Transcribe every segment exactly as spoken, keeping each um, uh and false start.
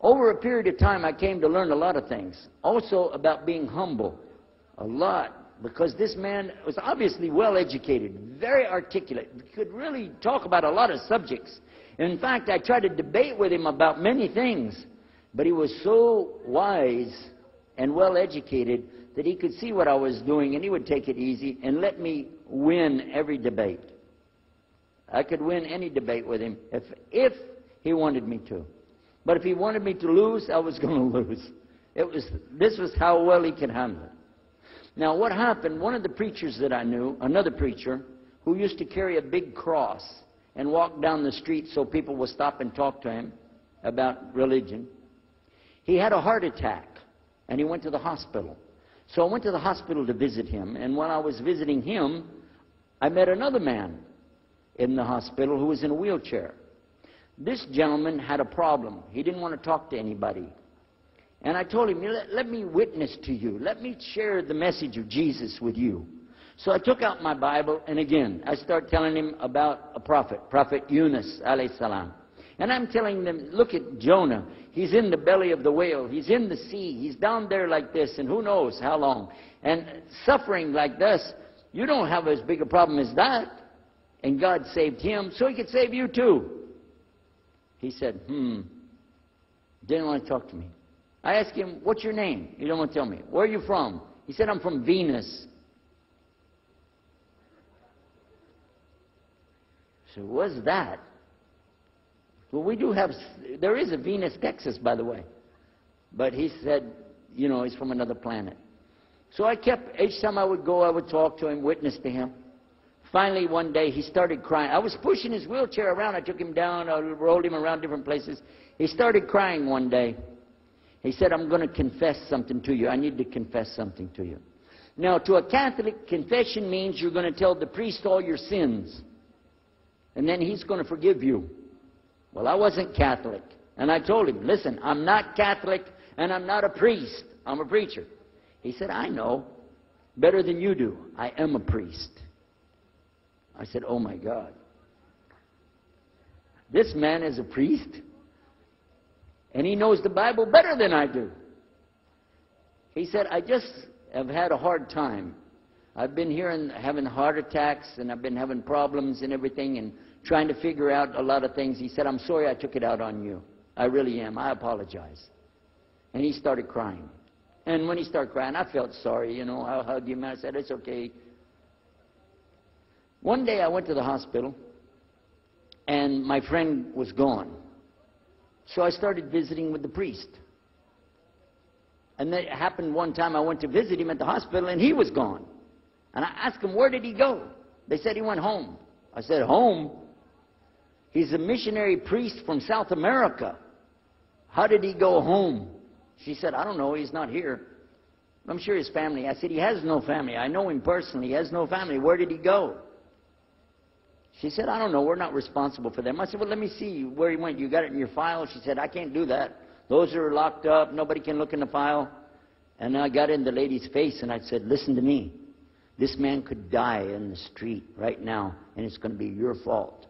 Over a period of time, I came to learn a lot of things. Also about being humble. A lot. Because this man was obviously well educated, very articulate, could really talk about a lot of subjects. In fact, I tried to debate with him about many things, but he was so wise and well educated that he could see what I was doing, and he would take it easy and let me win every debate. I could win any debate with him if, if he wanted me to. But if he wanted me to lose, I was going to lose. It was, this was how well he could handle it. Now, what happened, one of the preachers that I knew, another preacher, who used to carry a big cross and walk down the street so people would stop and talk to him about religion, he had a heart attack, and he went to the hospital. So I went to the hospital to visit him, and while I was visiting him, I met another man in the hospital who was in a wheelchair. This gentleman had a problem. He didn't want to talk to anybody. And I told him, let, let me witness to you. Let me share the message of Jesus with you. So I took out my Bible, and again, I start telling him about a prophet, Prophet Yunus, alayhi salam. And I'm telling them, look at Jonah. He's in the belly of the whale. He's in the sea. He's down there like this, and who knows how long. And suffering like this, you don't have as big a problem as that. And God saved him, so he could save you too. He said, hmm, didn't want to talk to me. I asked him, what's your name? He didn't want to tell me. Where are you from? He said, I'm from Venus. So what's that? Well, we do have, there is a Venus, Texas, by the way. But he said, you know, he's from another planet. So I kept, each time I would go, I would talk to him, witness to him. Finally, one day, he started crying. I was pushing his wheelchair around. I took him down. I rolled him around different places. He started crying one day. He said, I'm going to confess something to you. I need to confess something to you. Now, to a Catholic, confession means you're going to tell the priest all your sins. And then he's going to forgive you. Well, I wasn't Catholic. And I told him, listen, I'm not Catholic and I'm not a priest. I'm a preacher. He said, I know. Better than you do. I am a priest. I said, oh my God. This man is a priest? And he knows the Bible better than I do. He said, I just have had a hard time. I've been here and having heart attacks, and I've been having problems and everything, and trying to figure out a lot of things. He said, I'm sorry I took it out on you. I really am. I apologize. And he started crying. And when he started crying, I felt sorry, you know. I hugged him, and I said, it's okay. One day I went to the hospital, and my friend was gone. So I started visiting with the priest. And that happened one time I went to visit him at the hospital, and he was gone. And I asked him, where did he go? They said he went home. I said, home? He's a missionary priest from South America. How did he go home? She said, I don't know. He's not here. I'm sure his family. I said, he has no family. I know him personally. He has no family. Where did he go? She said, I don't know. We're not responsible for them. I said, well, let me see where he went. You got it in your file? She said, I can't do that. Those are locked up. Nobody can look in the file. And I got in the lady's face, and I said, listen to me. This man could die in the street right now, and it's going to be your fault.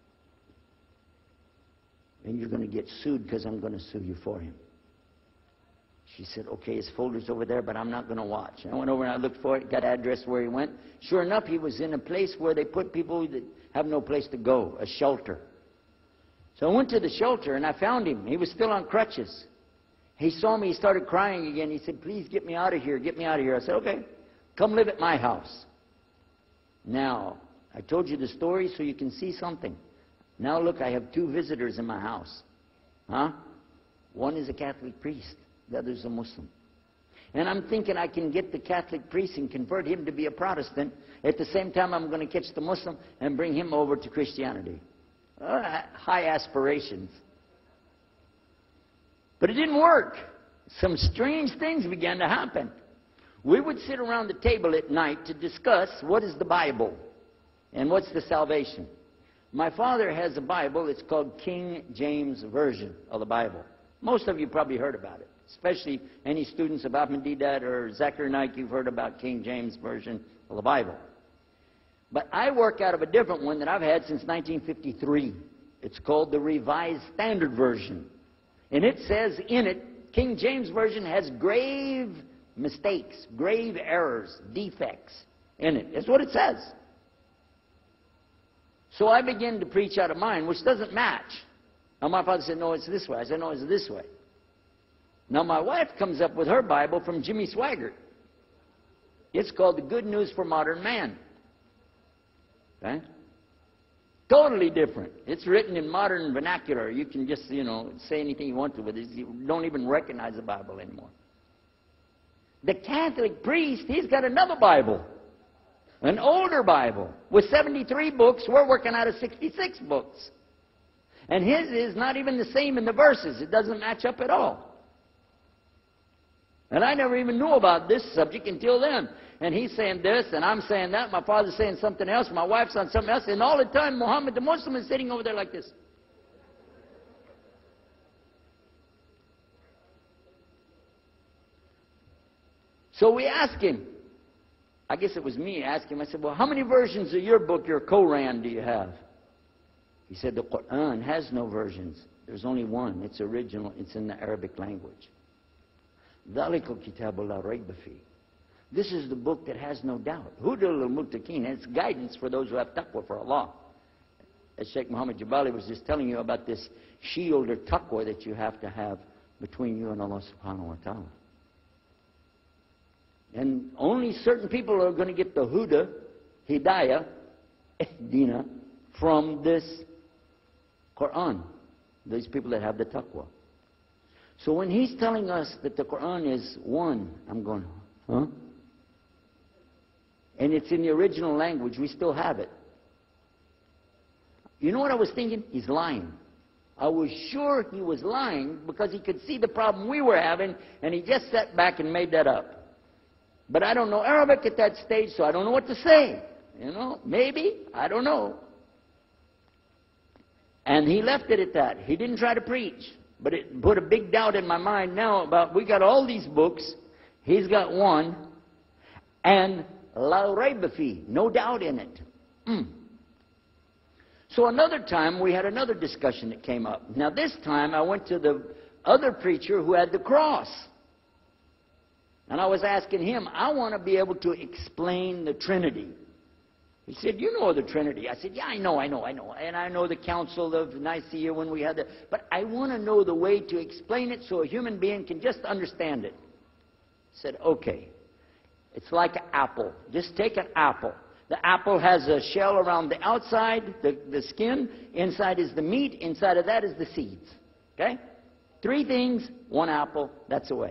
And you're going to get sued because I'm going to sue you for him. She said, okay, his folder's over there, but I'm not going to watch. I went over and I looked for it, got address where he went. Sure enough, he was in a place where they put people that have no place to go, a shelter. So I went to the shelter, and I found him. He was still on crutches. He saw me. He started crying again. He said, please get me out of here. Get me out of here. I said, okay, come live at my house. Now, I told you the story so you can see something. Now look, I have two visitors in my house. Huh? One is a Catholic priest. The other is a Muslim. And I'm thinking I can get the Catholic priest and convert him to be a Protestant. At the same time, I'm going to catch the Muslim and bring him over to Christianity. Uh, high aspirations. But it didn't work. Some strange things began to happen. We would sit around the table at night to discuss what is the Bible and what's the salvation. My father has a Bible. It's called King James Version of the Bible. Most of you probably heard about it, especially any students of Ahmadiyya or Zakir Naik. You've heard about King James Version of the Bible. But I work out of a different one that I've had since nineteen fifty-three. It's called the Revised Standard Version. And it says in it, King James Version has grave mistakes, grave errors, defects in it. That's what it says. So I began to preach out of mine, which doesn't match. Now my father said, no, it's this way. I said, no, it's this way. Now my wife comes up with her Bible from Jimmy Swaggart. It's called The Good News for Modern Man. Okay? Totally different. It's written in modern vernacular. You can just, you know, say anything you want to with it. You don't even recognize the Bible anymore. The Catholic priest, he's got another Bible. An older Bible with seventy-three books. We're working out of sixty-six books. And his is not even the same in the verses. It doesn't match up at all. And I never even knew about this subject until then. And he's saying this, and I'm saying that. My father's saying something else. My wife's on something else. And all the time, Muhammad the Muslim is sitting over there like this. So we asked him. I guess it was me asking him. I said, well, how many versions of your book, your Quran, do you have? He said, the Quran has no versions. There's only one. It's original. It's in the Arabic language. ذَلِكَ الْكِتَابُ لَا رَيْبَ فِيهِ. This is the book that has no doubt. Huda lil-muttaqin. It's guidance for those who have taqwa for Allah. As Sheikh Muhammad Jabali was just telling you about this shield or taqwa that you have to have between you and Allah subhanahu wa ta'ala. And only certain people are going to get the huda, hidayah, dina, from this Quran. These people that have the taqwa. So when he's telling us that the Quran is one, I'm going, huh? And it's in the original language, we still have it. You know what I was thinking? He's lying. I was sure he was lying because he could see the problem we were having, and he just sat back and made that up. But I don't know Arabic at that stage, so I don't know what to say. You know, maybe, I don't know. And he left it at that. He didn't try to preach. But it put a big doubt in my mind now about, we got all these books, he's got one, and la rayba fi, no doubt in it. Mm. So another time, we had another discussion that came up. Now this time, I went to the other preacher who had the cross. And I was asking him, I want to be able to explain the Trinity. He said, you know the Trinity. I said, yeah, I know, I know, I know. And I know the Council of Nicaea when we had that. But I want to know the way to explain it so a human being can just understand it. I said, okay. It's like an apple. Just take an apple. The apple has a shell around the outside, the, the skin. Inside is the meat. Inside of that is the seeds. Okay? Three things, one apple. That's the way.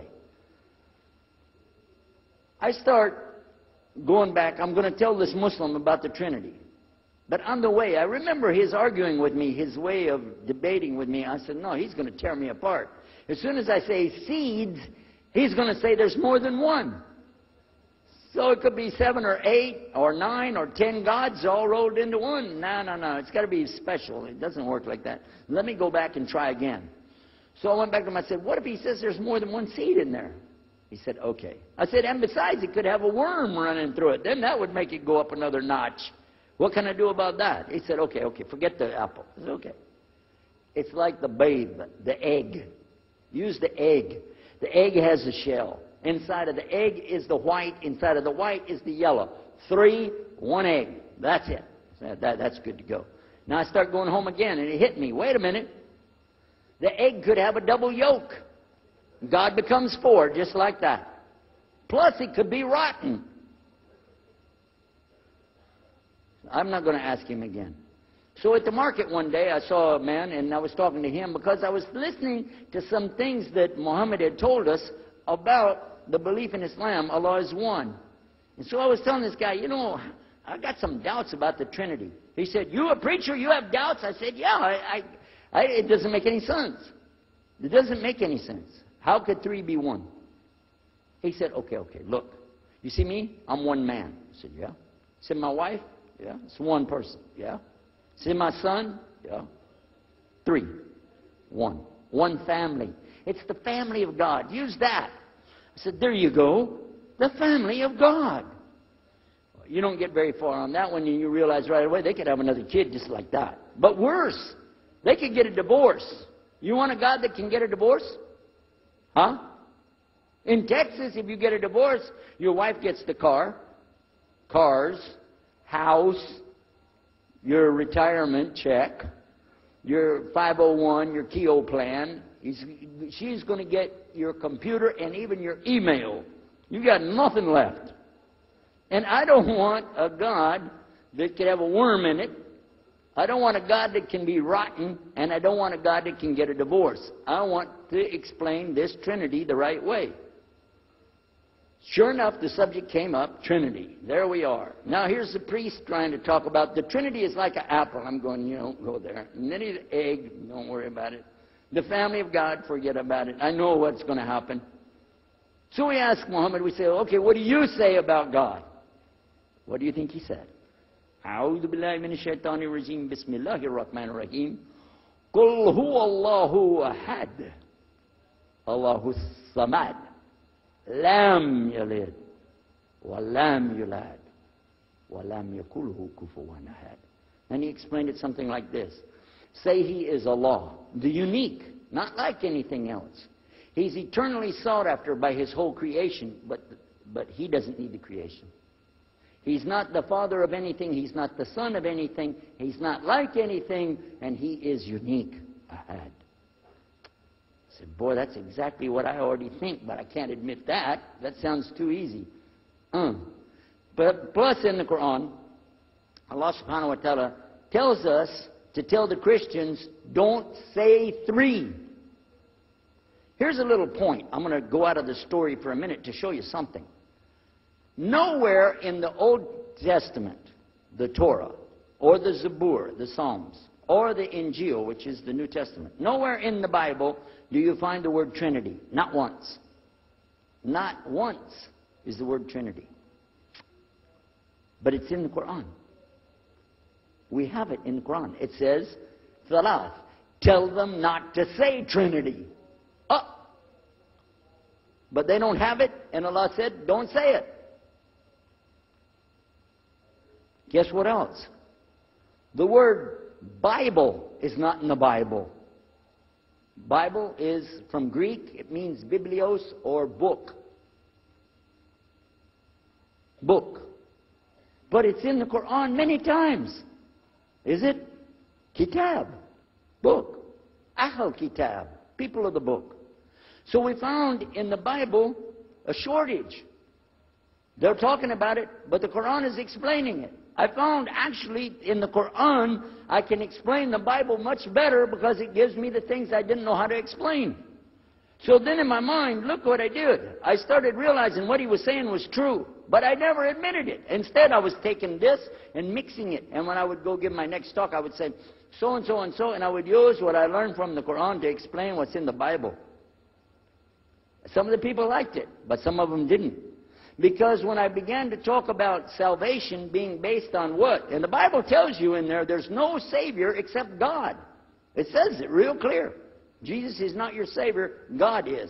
I start going back, I'm going to tell this Muslim about the Trinity. But on the way, I remember his arguing with me, his way of debating with me. I said, no, he's going to tear me apart. As soon as I say seeds, he's going to say there's more than one. So it could be seven or eight or nine or ten gods all rolled into one. No, no, no. It's got to be special. It doesn't work like that. Let me go back and try again. So I went back to him. I said, what if he says there's more than one seed in there? He said, okay. I said, and besides, it could have a worm running through it. Then that would make it go up another notch. What can I do about that? He said, okay, okay, forget the apple. I said, okay. It's like the babe, the egg. Use the egg. The egg has a shell. Inside of the egg is the white. Inside of the white is the yellow. Three, one egg. That's it. That, that, that's good to go. Now I start going home again, and it hit me. Wait a minute. The egg could have a double yolk. God becomes four, just like that. Plus, it could be rotten. I'm not going to ask him again. So at the market one day, I saw a man, and I was talking to him because I was listening to some things that Muhammad had told us about the belief in Islam, Allah is one. And so I was telling this guy, you know, I got some doubts about the Trinity. He said, you a preacher, you have doubts? I said, yeah, I, I, I, it doesn't make any sense. It doesn't make any sense. How could three be one? He said, okay, okay, look. You see me? I'm one man. I said, yeah. He said, my wife? Yeah. It's one person. Yeah. He said, my son? Yeah. Three. One. One family. It's the family of God. Use that. I said, there you go. The family of God. You don't get very far on that one, and you realize right away they could have another kid just like that. But worse, they could get a divorce. You want a God that can get a divorce? Huh? In Texas, if you get a divorce, your wife gets the car, cars, house, your retirement check, your five oh one, your Keogh plan. He's, she's going to get your computer and even your email. You got nothing left. And I don't want a God that could have a worm in it. I don't want a God that can be rotten, and I don't want a God that can get a divorce. I want to explain this Trinity the right way. Sure enough, the subject came up, Trinity. There we are. Now here's the priest trying to talk about the Trinity is like an apple. I'm going, you don't go there. And then the egg, don't worry about it. The family of God, forget about it. I know what's going to happen. So we ask Muhammad, we say, okay, what do you say about God? What do you think he said? أعوذ بالله من الشيطان الرجيم بسم الله الرحمن الرحيم قل هو الله أحد الله الصمد لم يلد ولم يولد ولم يكن له كفوا أحد. And he explained it something like this. Say he is Allah, the unique, not like anything else. He's eternally sought after by his whole creation, but, but he doesn't need the creation. He's not the father of anything. He's not the son of anything. He's not like anything. And he is unique. Ahad. I said, boy, that's exactly what I already think, but I can't admit that. That sounds too easy. Uh. But plus in the Quran, Allah subhanahu wa ta'ala tells us to tell the Christians, don't say three. Here's a little point. I'm going to go out of the story for a minute to show you something. Nowhere in the Old Testament, the Torah, or the Zabur, the Psalms, or the Injil, which is the New Testament, nowhere in the Bible do you find the word Trinity. Not once. Not once is the word Trinity. But it's in the Quran. We have it in the Quran. It says, Thalath, tell them not to say Trinity. Oh. But they don't have it, and Allah said, don't say it. Guess what else? The word Bible is not in the Bible. Bible is from Greek. It means biblios or book. Book. But it's in the Quran many times. Is it? Kitab. Book. Ahl Kitab. People of the book. So we found in the Bible a shortage. They're talking about it, but the Quran is explaining it. I found actually in the Quran, I can explain the Bible much better because it gives me the things I didn't know how to explain. So then in my mind, look what I did. I started realizing what he was saying was true, but I never admitted it. Instead, I was taking this and mixing it. And when I would go give my next talk, I would say, so and so and so, and I would use what I learned from the Quran to explain what's in the Bible. Some of the people liked it, but some of them didn't. Because when I began to talk about salvation being based on what? And the Bible tells you in there, there's no Savior except God. It says it real clear. Jesus is not your Savior, God is.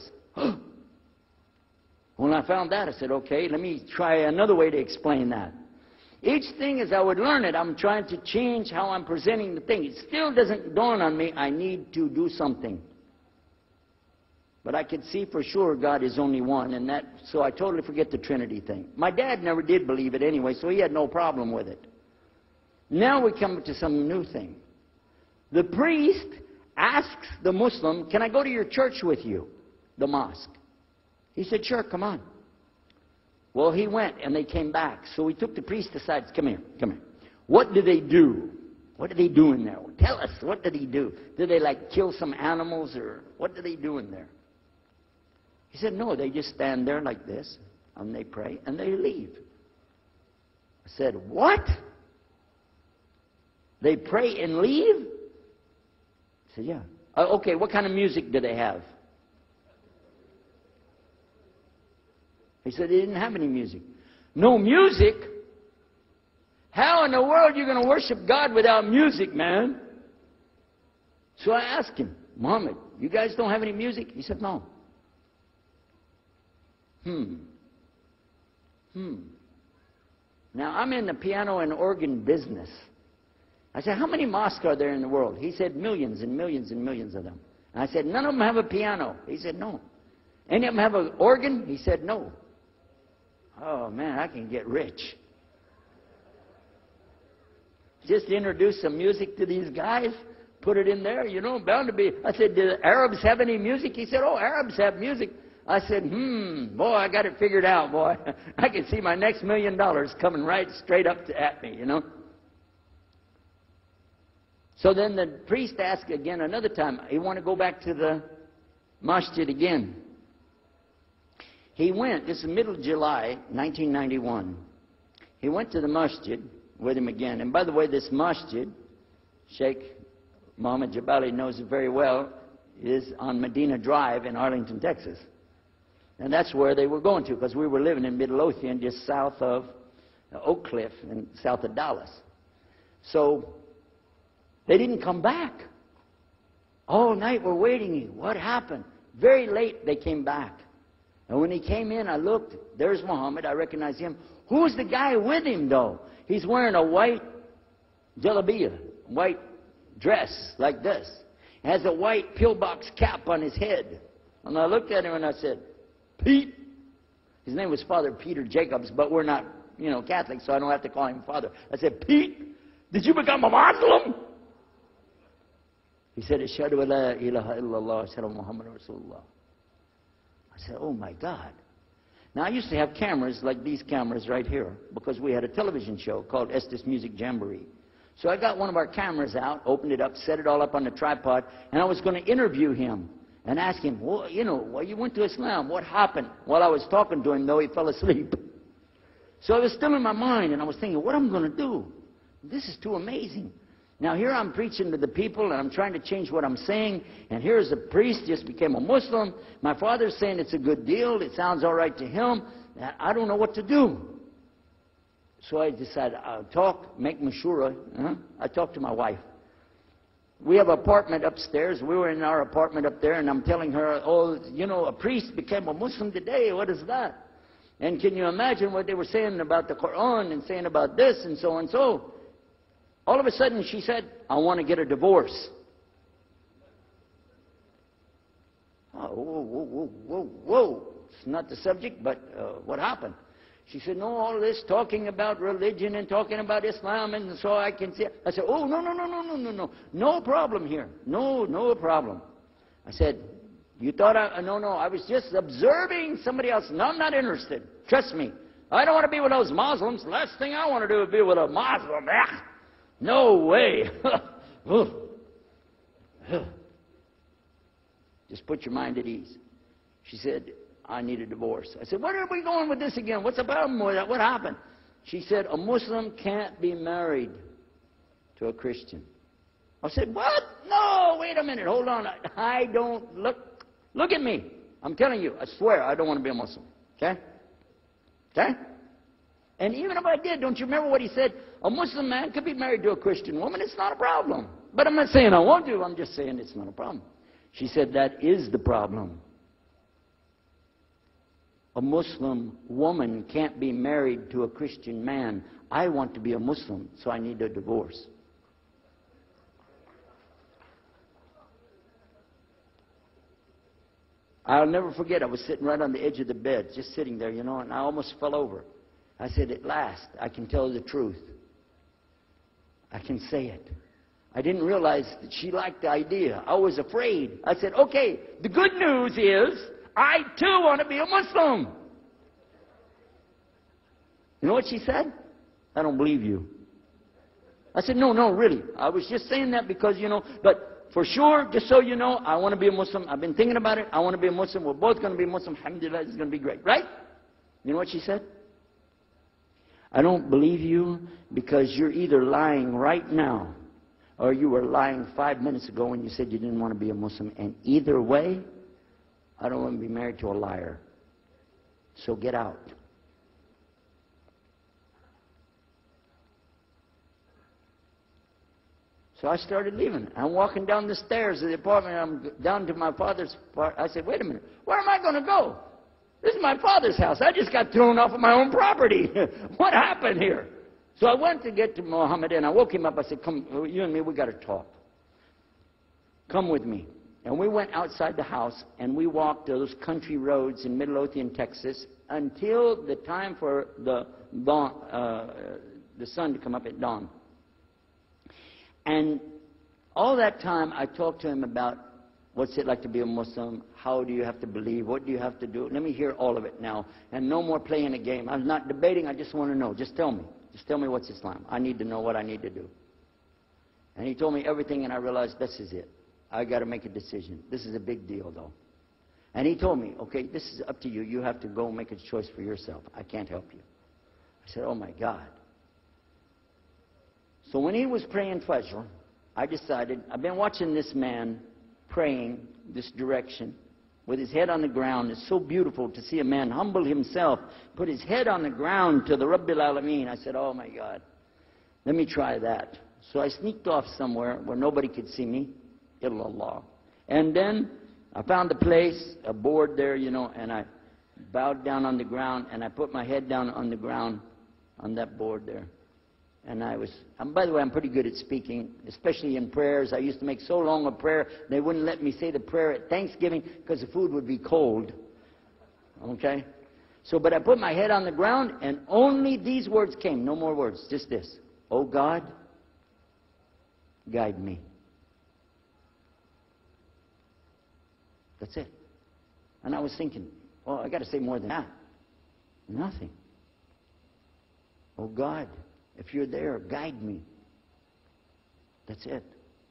When I found that, I said, okay, let me try another way to explain that. Each thing as I would learn it, I'm trying to change how I'm presenting the thing. It still doesn't dawn on me, I need to do something. But I could see for sure God is only one, and that, so I totally forget the Trinity thing. My dad never did believe it anyway, so he had no problem with it. Now we come to some new thing. The priest asks the Muslim, can I go to your church with you? The mosque. He said, sure, come on. Well, he went, and they came back. So we took the priest aside. Come here, come here. What do they do? What do they do in there? Tell us, what did he do? Did they, like, kill some animals, or what do they do in there? He said, no, they just stand there like this, and they pray, and they leave. I said, what? They pray and leave? I said, yeah. Uh, okay, what kind of music do they have? He said they didn't have any music. No music? How in the world are you going to worship God without music, man? So I asked him, Muhammad, you guys don't have any music? He said, no. Hmm. Hmm. Now, I'm in the piano and organ business. I said, how many mosques are there in the world? He said, millions and millions and millions of them. And I said, none of them have a piano. He said, no. Any of them have an organ? He said, no. Oh, man, I can get rich. Just introduce some music to these guys, put it in there, you know, bound to be. I said, do the Arabs have any music? He said, oh, Arabs have music. I said, hmm, boy, I got it figured out, boy. I can see my next million dollars coming right straight up to, at me, you know. So then the priest asked again another time, he wanted to go back to the masjid again. He went, this is middle of July, nineteen ninety-one. He went to the masjid with him again. And by the way, this masjid, Sheikh Mohammed Jabali knows it very well, is on Medina Drive in Arlington, Texas. And that's where they were going to, because we were living in Midlothian, just south of Oak Cliff and south of Dallas. So they didn't come back. All night we're waiting. What happened? Very late they came back. And when he came in, I looked. There's Muhammad. I recognized him. Who's the guy with him, though? He's wearing a white jalabiyah, white dress like this. Has a white pillbox cap on his head. And I looked at him and I said, Pete. His name was Father Peter Jacobs, but we're not, you know, Catholic, so I don't have to call him Father. I said, Pete, did you become a Muslim? He said, Ashhadu an la ilaha illallah, Ashhadu Muhammad Rasulullah. I said, oh my God. Now I used to have cameras like these cameras right here, because we had a television show called Estes Music Jamboree. So I got one of our cameras out, opened it up, set it all up on the tripod, and I was going to interview him and ask him, well, you know, well, you went to Islam, what happened? While I was talking to him, though, he fell asleep. So it was still in my mind, and I was thinking, what am I going to do? This is too amazing. Now here I'm preaching to the people, and I'm trying to change what I'm saying, and here's a priest, just became a Muslim. My father's saying it's a good deal, it sounds all right to him, and I don't know what to do. So I decided I'll talk, make mashura. Huh? I talked to my wife. We have an apartment upstairs. We were in our apartment up there, and I'm telling her, oh, you know, a priest became a Muslim today. What is that? And can you imagine what they were saying about the Quran and saying about this and so and so? All of a sudden, she said, I want to get a divorce. Oh, whoa, whoa, whoa, whoa, whoa. It's not the subject, but uh, what happened? She said, no, all this talking about religion and talking about Islam, and so I can see it. I said, oh, no, no, no, no, no, no, no. No problem here. No, no problem. I said, you thought I, no, no, I was just observing somebody else. No, I'm not interested. Trust me. I don't want to be with those Muslims. The last thing I want to do is be with a Muslim. Ugh. No way. Just put your mind at ease. She said, I need a divorce. I said, where are we going with this again? What's the problem with that? What happened? She said, a Muslim can't be married to a Christian. I said, what? No, wait a minute. Hold on. I don't, look, look at me. I'm telling you, I swear, I don't want to be a Muslim. Okay? Okay? And even if I did, don't you remember what he said? A Muslim man could be married to a Christian woman. It's not a problem. But I'm not saying I won't do. I'm just saying it's not a problem. She said, that is the problem. A Muslim woman can't be married to a Christian man. I want to be a Muslim, so I need a divorce. I'll never forget, I was sitting right on the edge of the bed, just sitting there, you know, and I almost fell over. I said, at last, I can tell the truth. I can say it. I didn't realize that she liked the idea. I was afraid. I said, okay, the good news is, I too want to be a Muslim. You know what she said? I don't believe you. I said, no, no, really. I was just saying that because, you know, but for sure, just so you know, I want to be a Muslim. I've been thinking about it. I want to be a Muslim. We're both going to be Muslim. Alhamdulillah, it's going to be great. Right? You know what she said? I don't believe you because you're either lying right now or you were lying five minutes ago when you said you didn't want to be a Muslim. And either way, I don't want to be married to a liar. So get out. So I started leaving. I'm walking down the stairs of the apartment. I'm down to my father's part. I said, wait a minute. Where am I going to go? This is my father's house. I just got thrown off of my own property. What happened here? So I went to get to Muhammad and I woke him up. I said, come, you and me, we got to talk. Come with me. And we went outside the house, and we walked those country roads in Midlothian, Texas, until the time for the dawn, uh, the sun to come up at dawn. And all that time, I talked to him about what's it like to be a Muslim, how do you have to believe, what do you have to do. Let me hear all of it now, and no more playing a game. I'm not debating, I just want to know. Just tell me. Just tell me what's Islam. I need to know what I need to do. And he told me everything, and I realized this is it. I got to make a decision. This is a big deal, though. And he told me, okay, this is up to you. You have to go make a choice for yourself. I can't help you. I said, oh, my God. So when he was praying Fajr, I decided, I've been watching this man praying this direction with his head on the ground. It's so beautiful to see a man humble himself, put his head on the ground to the Rabbil Alameen. I said, oh, my God, let me try that. So I sneaked off somewhere where nobody could see me. Illallah. And then I found a place, a board there, you know, and I bowed down on the ground, and I put my head down on the ground on that board there. And I was, and by the way, I'm pretty good at speaking, especially in prayers. I used to make so long a prayer, they wouldn't let me say the prayer at Thanksgiving because the food would be cold. Okay? So, but I put my head on the ground, and only these words came, no more words, just this. Oh God, guide me. That's it. And I was thinking, well, I got to say more than that. Nothing. Oh God, if you're there, guide me. That's it.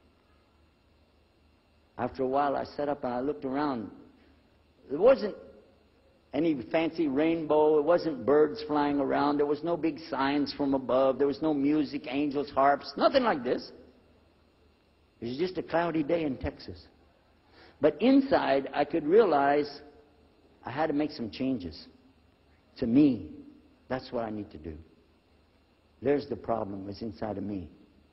After a while, I sat up and I looked around. There wasn't any fancy rainbow. It wasn't birds flying around. There was no big signs from above. There was no music, angels, harps, nothing like this. It was just a cloudy day in Texas. But inside, I could realize I had to make some changes. To me, that's what I need to do. There's the problem, it's inside of me.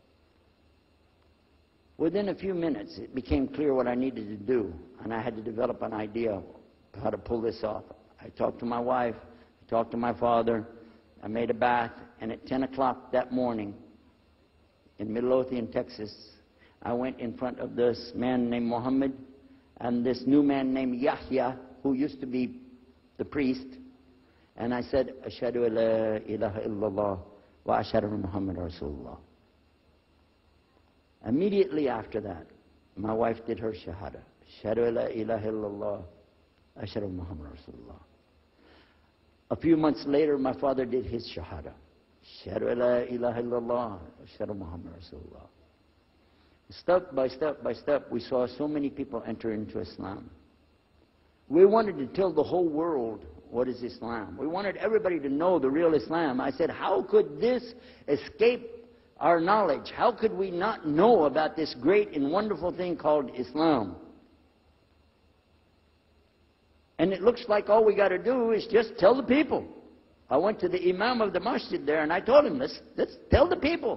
Within a few minutes, it became clear what I needed to do, and I had to develop an idea of how to pull this off. I talked to my wife, I talked to my father, I made a bath, and at ten o'clock that morning, in Midlothian, Texas, I went in front of this man named Muhammad, and this new man named Yahya, who used to be the priest, and I said, Ashhadu la ilaha illallah wa ashhadu anna Muhammad Rasulullah. Immediately after that, my wife did her shahada. Ashhadu la ilaha illallah wa ashhadu anna Muhammad Rasulullah. A few months later, my father did his shahada. Ashhadu la ilaha illallah wa ashhadu anna Muhammad Rasulullah. Step by step by step, we saw so many people enter into Islam. We wanted to tell the whole world what is Islam. We wanted everybody to know the real Islam. I said, how could this escape our knowledge? How could we not know about this great and wonderful thing called Islam? And it looks like all we got to do is just tell the people. I went to the imam of the masjid there, and I told him, let's, let's tell the people.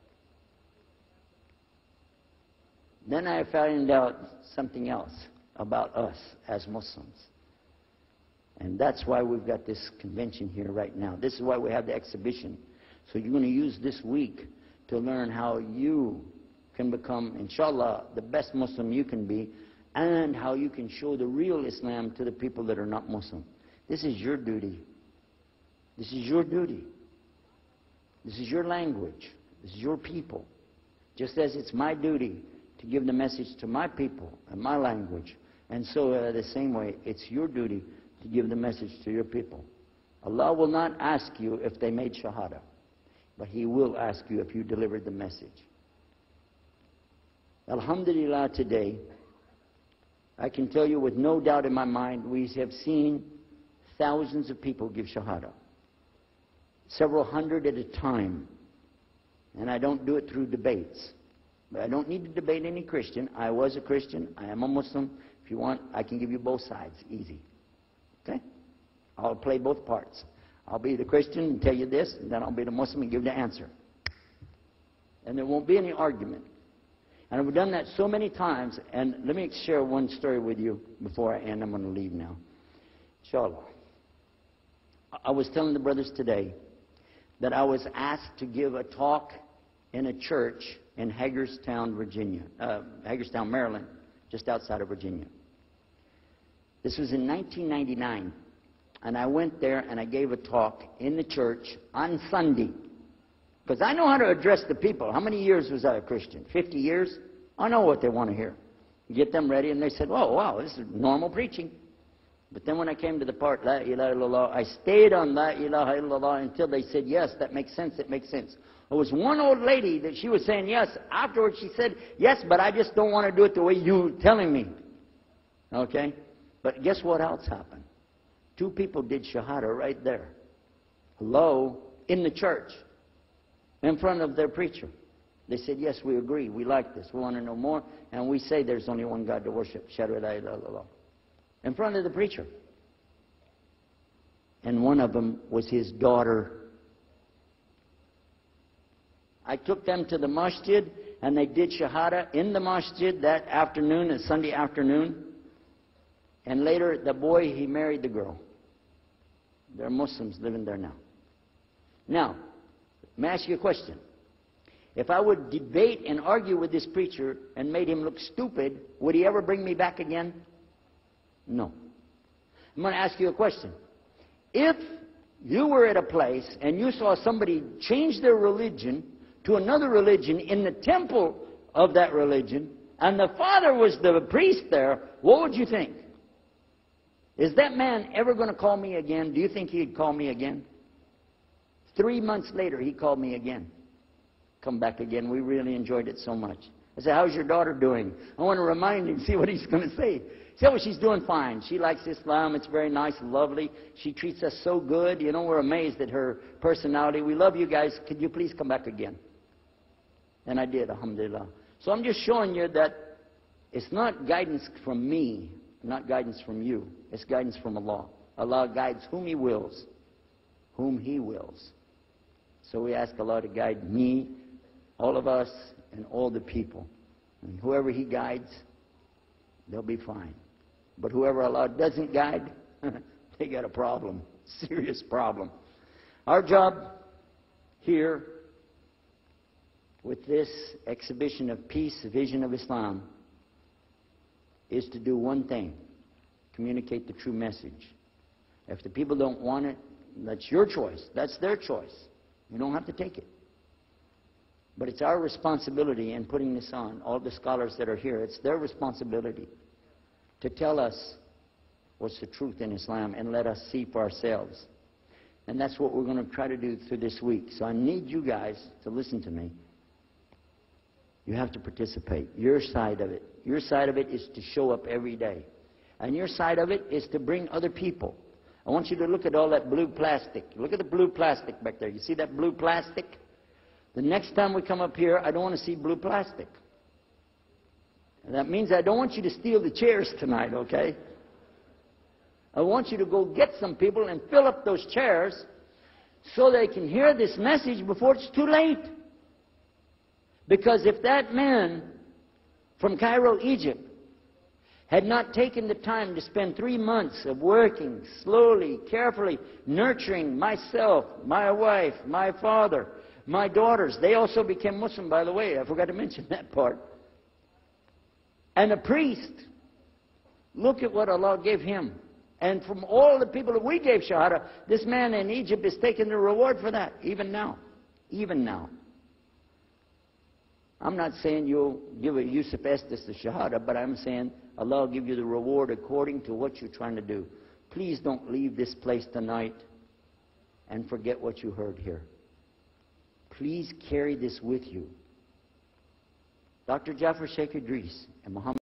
Then I found out something else about us as Muslims. And that's why we've got this convention here right now. This is why we have the exhibition. So you're going to use this week to learn how you can become, inshallah, the best Muslim you can be, and how you can show the real Islam to the people that are not Muslim. This is your duty. This is your duty. This is your language. This is your people. Just as it's my duty to give the message to my people and my language. And so uh, the same way, it's your duty to give the message to your people. Allah will not ask you if they made shahada, but He will ask you if you delivered the message. Alhamdulillah, today, I can tell you with no doubt in my mind, we have seen thousands of people give shahada. Several hundred at a time. And I don't do it through debates. But I don't need to debate any Christian. I was a Christian. I am a Muslim. If you want, I can give you both sides. Easy. Okay? I'll play both parts. I'll be the Christian and tell you this, and then I'll be the Muslim and give the answer. And there won't be any argument. And I've done that so many times. And let me share one story with you before I end. I'm going to leave now. Inshallah. I was telling the brothers today that I was asked to give a talk in a church in Hagerstown, Virginia, uh, Hagerstown, Maryland, just outside of Virginia. This was in nineteen ninety-nine, and I went there and I gave a talk in the church on Sunday. Because I know how to address the people. How many years was I a Christian? fifty years? I know what they want to hear. Get them ready, and they said, oh, wow, this is normal preaching. But then when I came to the part, La ilaha illallah, I stayed on La ilaha illallah until they said, yes, that makes sense, it makes sense. There was one old lady that she was saying yes. Afterwards she said, yes, but I just don't want to do it the way you're telling me. Okay? But guess what else happened? Two people did Shahada right there. Hello? In the church. In front of their preacher. They said, yes, we agree. We like this. We want to know more. And we say there's only one God to worship. Shahadu la ilaha illallah. In front of the preacher. And one of them was his daughter. I took them to the masjid, and they did Shahada in the masjid that afternoon, a Sunday afternoon. And later, the boy, he married the girl. They're Muslims living there now. Now, let me ask you a question. If I would debate and argue with this preacher and made him look stupid, would he ever bring me back again? No. I'm going to ask you a question. If you were at a place and you saw somebody change their religion to another religion in the temple of that religion, and the father was the priest there, what would you think? Is that man ever going to call me again? Do you think he'd call me again? Three months later, he called me again. Come back again. We really enjoyed it so much. I said, how's your daughter doing? I want to remind him, see what he's going to say. Say, oh, she's doing fine. She likes Islam. It's very nice and lovely. She treats us so good. You know, we're amazed at her personality. We love you guys. Could you please come back again? And I did, alhamdulillah. So I'm just showing you that it's not guidance from me, not guidance from you. It's guidance from Allah. Allah guides whom He wills, whom He wills. So we ask Allah to guide me, all of us, and all the people. And whoever He guides, they'll be fine. But whoever Allah doesn't guide, they got a problem, serious problem. Our job here with this exhibition of peace, vision of Islam, is to do one thing: communicate the true message. If the people don't want it, that's your choice. That's their choice. You don't have to take it. But it's our responsibility in putting this on, all the scholars that are here, it's their responsibility to tell us what's the truth in Islam and let us see for ourselves. And that's what we're going to try to do through this week. So I need you guys to listen to me. You have to participate. Your side of it. Your side of it is to show up every day. And your side of it is to bring other people. I want you to look at all that blue plastic. Look at the blue plastic back there. You see that blue plastic? The next time we come up here, I don't want to see blue plastic. And that means I don't want you to steal the chairs tonight, okay? I want you to go get some people and fill up those chairs so they can hear this message before it's too late. Because if that man from Cairo, Egypt, had not taken the time to spend three months of working slowly, carefully, nurturing myself, my wife, my father, my daughters. They also became Muslim, by the way. I forgot to mention that part. And a priest. Look at what Allah gave him. And from all the people that we gave Shahada, this man in Egypt is taking the reward for that, even now. Even now. I'm not saying you'll give a Yusuf Estes the Shahada, but I'm saying Allah will give you the reward according to what you're trying to do. Please don't leave this place tonight and forget what you heard here. Please carry this with you. Doctor Jafar Sheikh Idris and Muhammad